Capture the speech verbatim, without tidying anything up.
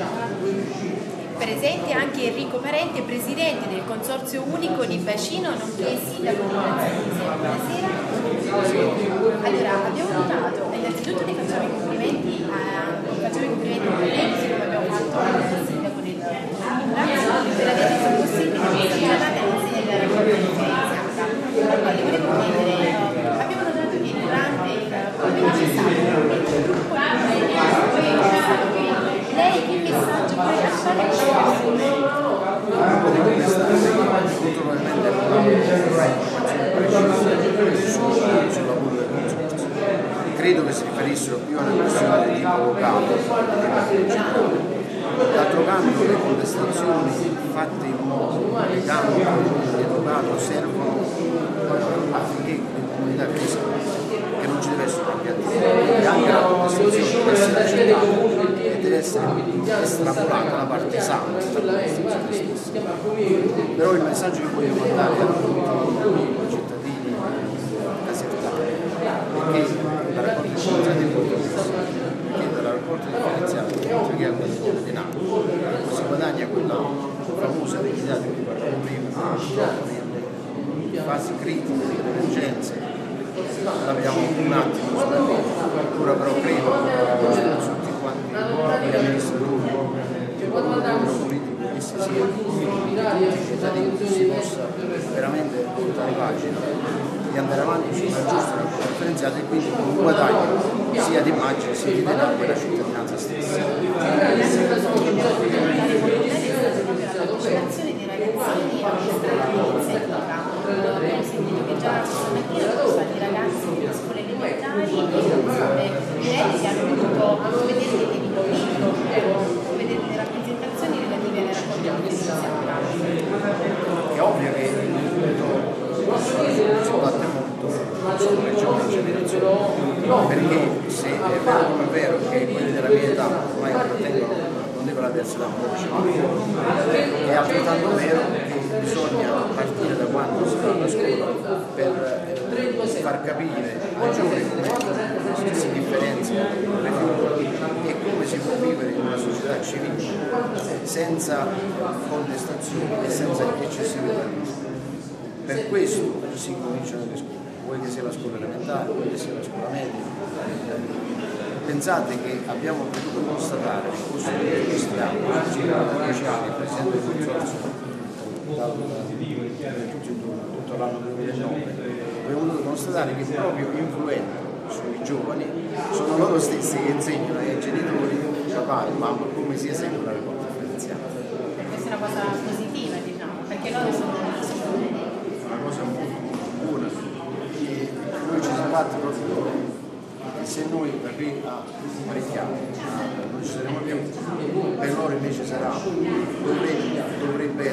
Presente anche Enrico Parente, presidente del Consorzio Unico di Bacino, nonché sindaco di Manzanese. Buonasera. Allora, abbiamo notato, innanzitutto vi facciamo i complimenti a, facciamo i complimenti ai colleghi, siccome abbiamo fatto il sindaco del Comune, per aver reso possibile questa giornata all'insegna della raccolta differenziata. Allora, le volevo chiedere, abbiamo notato che durante il convegno c'è stato un gruppo di colleghi, lei che messaggio vuole lasciare? Molto probabilmente sul lavoro del consorzio. Credo che si riferissero più a una questione di tipo locale. D'altro canto le contestazioni fatte in modo legale e educato servono affinché le comunità crescano, che non ci deve essere una piattaforma, anche la contestazione deve essere accettata e deve essere estrapolata la parte sana della contestazione stessa. Però il messaggio che voglio mandare a tutti i cittadini casertani è che la raccolta differenziata è molto diversa, perché dalla raccolta differenziata, oltre che a guadagnare denaro, si guadagna quella famosa eredità di cui parlavo prima, nelle fasi critiche, delle emergenze, l'abbiamo un attimo sbagliato, ora però credo che tutti quanti gli amministratori, il politico che si sia, i cittadini si possa veramente portare pagina e andare avanti su una giusta raccolta differenziata e quindi con un guadagno sia di immagine sia di denaro per la cittadinanza stessa. La vaccinazione dei ragazzini a questa iniziativa. Abbiamo sentito che già stamattina sono stati ragazzi delle scuole elementari e direi che hanno voluto vedere dei video, vedere le rappresentazioni relative alle raccolte differenziate. È ovvio che il punto si batte molto sulla regione di generazione, perché se è vero come è vero che quelli della mia età ormai appartengono, non devono aversi la voce, è altrettanto vero che bisogna partire da quando si va alla scuola per far capire ai giovani come si differenzia le figure e come si può vivere in una società civile senza contestazioni e senza eccessivi terrorismi. Per questo si cominciano le scuole, vuoi che sia la scuola elementare, vuoi che sia la scuola media. Pensate che abbiamo potuto constatare nel corso di questi anni, da dieci anni, il Presidente del Consorzio, tutto l'anno duemilanove, abbiamo potuto constatare che proprio influendo sui giovani sono loro stessi che insegnano ai genitori, papà e mamma, come si esegue la raccolta differenziata. Questa è una cosa positiva, diciamo, perché loro sono una cosa molto buona e noi ci siamo fatti proprio e se noi da qui a parecchiamo non ci saremo più, per loro invece sarà, dovrebbe, dovrebbe